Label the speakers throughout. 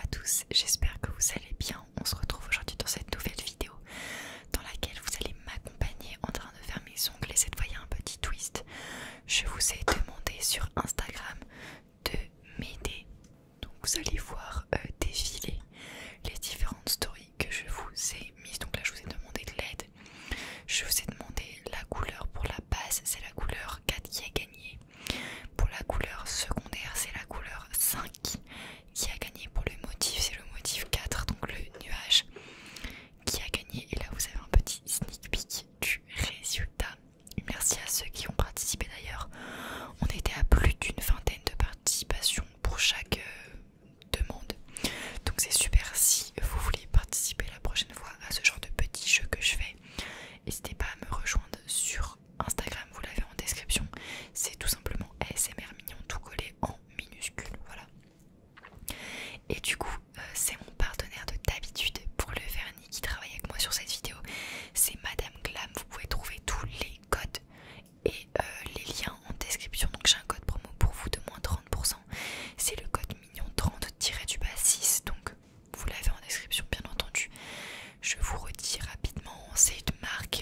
Speaker 1: tous, j'espère que vous allez bien. On se retrouve aujourd'hui dans cette nouvelle vidéo dans laquelle vous allez m'accompagner en train de faire mes ongles et cette fois il y a un petit twist. Je vous ai demandé sur Instagram de m'aider. Donc vous allez voir défiler les différentes stories que je vous ai mises. Donc là je vous ai demandé de l'aide. Je vous ai demandé la couleur pour la base, c'est la couleur 4 qui a gagné. Pour la couleur secondaire, c'est la couleur 5 qui a gagné. Pour le motif, c'est le motif 4, donc le nuage qui a gagné. Et là vous avez un petit sneak peek du résultat. Et merci à ceux qui ont participé d'ailleurs. On était à plus d'une vingtaine de participations pour chaque demande. Donc c'est super. Si vous voulez participer la prochaine fois à ce genre de petits jeux que je fais, n'hésitez pas à me rejoindre sur Instagram, vous l'avez en description. C'est tout simplement ASMR Mignon, tout collé en minuscule, voilà. Et du coup, c'est mon partenaire de d'habitude pour le vernis qui travaille avec moi sur cette vidéo. C'est Madame Glam, vous pouvez trouver tous les codes et les liens en description. Donc j'ai un code promo pour vous de moins 30%. C'est le code mignon 30-6, donc vous l'avez en description bien entendu. Je vous redis rapidement, c'est une marque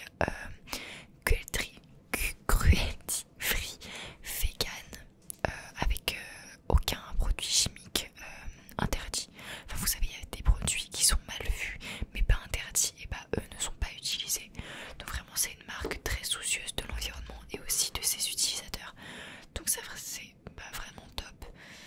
Speaker 1: cruelty free vegan avec aucun produit chimique interdit. Enfin vous savez, il y a des produits qui sont mal vus mais pas interdits, et bah eux ne sont pas utilisés. Donc vraiment c'est une marque très soucieuse de l'environnement et aussi de ses utilisateurs. Donc ça c'est vraiment top.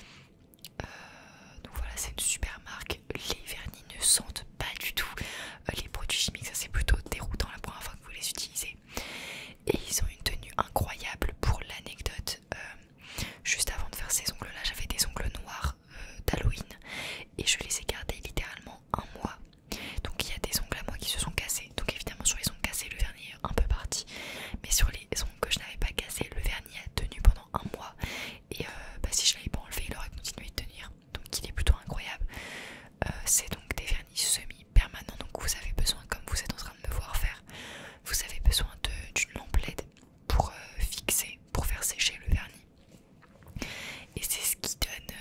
Speaker 1: Donc voilà, c'est une super marque. Les vernis ne sentent pas du tout les produits chimiques, ça c'est plutôt déroutant la première fois que vous les utilisez. Et ils ont une tenue incroyable. Pour l'anecdote, juste avant de faire ces ongles là, j'avais des ongles noirs d'Halloween et je les ai gardés littéralement un mois. Donc il y a des ongles à moi qui se sont cassés. Donc évidemment sur les ongles cassés le vernis est un peu parti, mais sur les ongles que je n'avais pas cassés, le vernis a tenu pendant un mois. Et si je l'avais pas enlevé, il aurait continué de tenir. Donc il est plutôt incroyable. C'est donc des vernis semi-permanents. Donc vous avez besoin, comme vous êtes en train de me voir faire, vous avez besoin d'une lampe LED pour fixer, pour faire sécher le vernis. Et c'est ce qui donne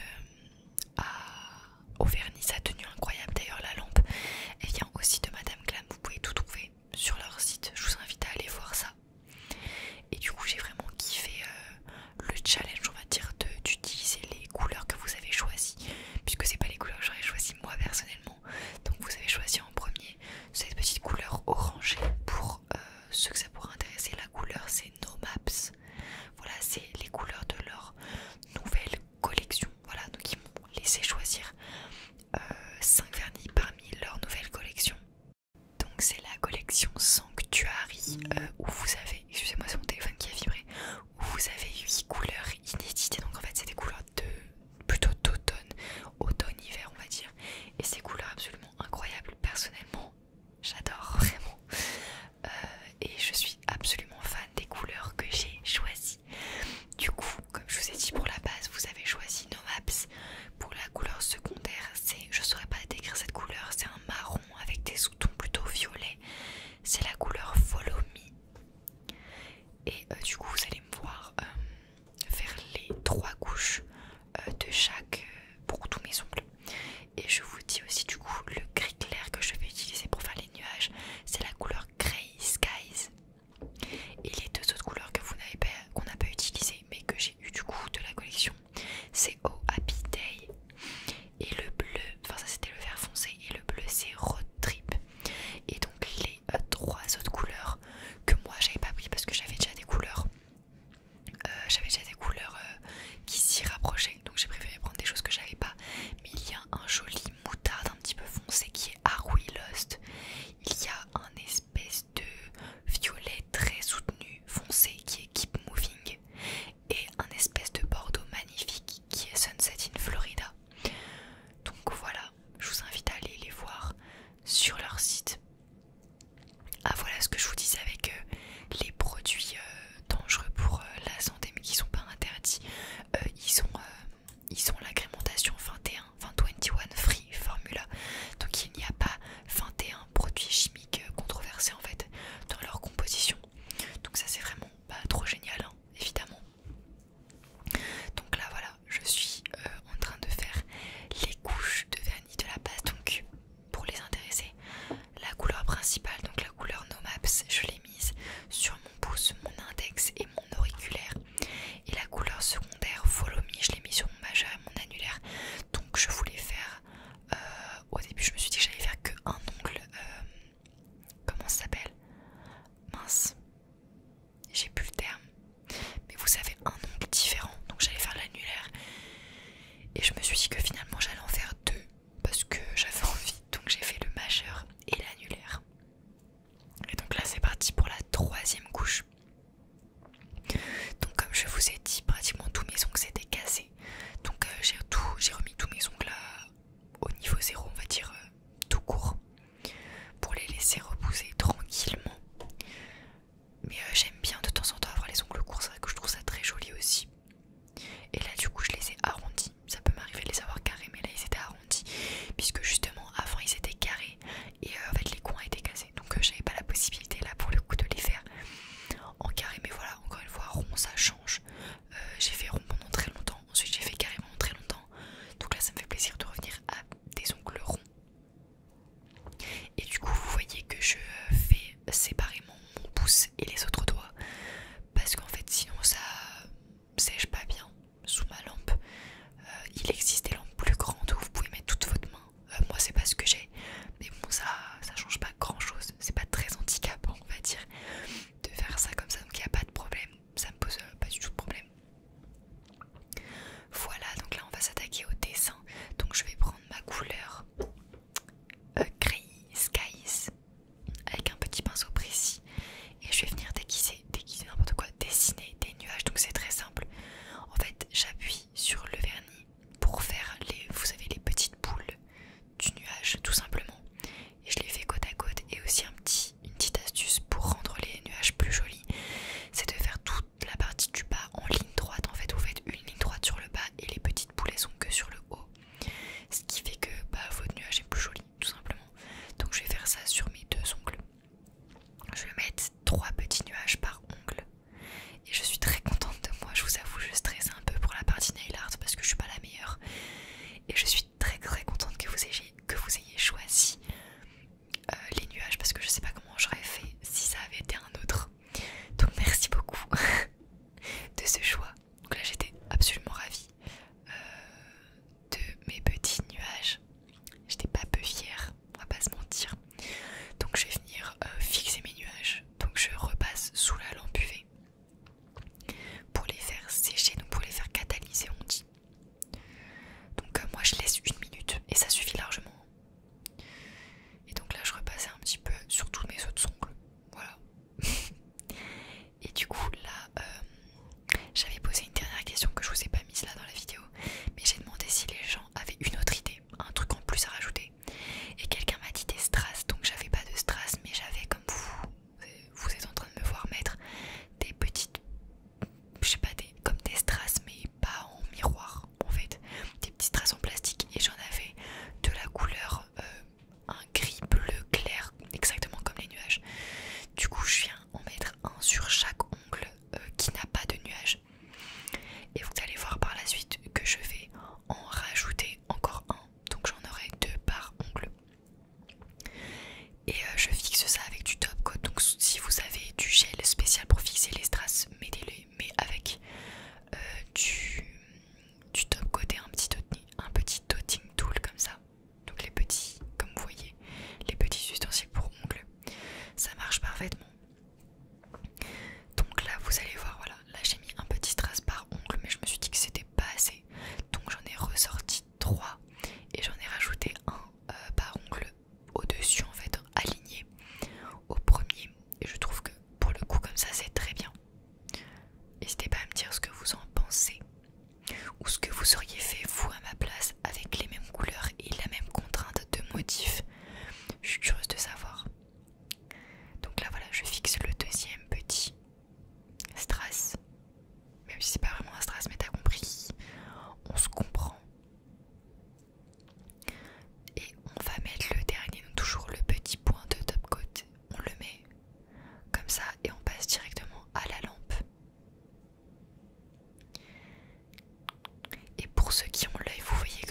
Speaker 1: au vernis sa tenue incroyable. D'ailleurs la lampe, elle vient aussi de Madame Glam. Vous pouvez tout trouver sur leur site. Je vous invite à aller voir ça. Et du coup j'ai vraiment kiffé le challenge, on va dire, d'utiliser les couleurs que vous avez choisies, puisque c'est pas les couleurs que j'aurais choisies moi personnellement. Donc vous avez choisi en premier cette petite couleur orangée. Pour ceux que ça pourrait intéresser, la couleur c'est No Maps. Voilà, c'est les couleurs de leur nouvelle collection. Voilà, donc ils m'ont laissé choisir 5 vernis parmi leur nouvelle collection. Donc c'est la collection Sanctuary où vous avez, excusez-moi c'est mon téléphone qui a vibré, où vous avez 8 couleurs inédites. Et donc en fait c'est des couleurs plutôt d'automne, automne-hiver on va dire. Et ces couleurs absolument incroyables, personnellement j'adore vraiment. Et je suis absolument fan des couleurs que j'ai choisies. Du coup, comme je vous ai dit, pour la base vous avez choisi No Maps. Pour la couleur secondaire, je saurais pas décrire cette couleur, c'est un marron avec des sous-tons plutôt violets. C'est la couleur Follow Me. Et du coup vous allez me voir faire les 3 couches de chaque pour tous mes ongles. Et je vous dis aussi du coup le gris clair que je vais utiliser pour faire les nuages, c'est la couleur Grey Skies. Et les 2 autres couleurs que qu'on n'a pas utilisées mais que j'ai eu du coup de la collection, c'est Oh Happy Day. Et le bleu, enfin ça c'était le vert foncé, et le bleu c'est Road Trip. Et donc les 3 autres couleurs que moi j'avais pas pris parce que j'avais déjà des couleurs qui s'y rapprochaient, donc j'ai préféré prendre des choses que j'avais pas. Mais il y a un joli moutarde un petit peu foncé qui est Are We Lost. Il y a un espèce de violet très soutenu foncé qui est Keep Moving, et un espèce de bordeaux magnifique qui est Sunset in Florida. Donc voilà, je vous invite à aller les voir sur leur site. Ah voilà ce que je vous disais avec les produits dangereux pour la santé mais qui sont pas pensez, ou ce que vous auriez fait vous à ma place avec les mêmes couleurs et la même contrainte de motifs. Je suis curieuse de savoir. Donc là voilà, je fixe le deuxième petit strass. Même si c'est pas vraiment un strass, mais t'as compris, on se comprend. Et on va mettre le dernier, donc toujours le petit point de top coat. On le met comme ça et on passe directement à la lampe. Et pour ceux qui ont l'œil, vous voyez que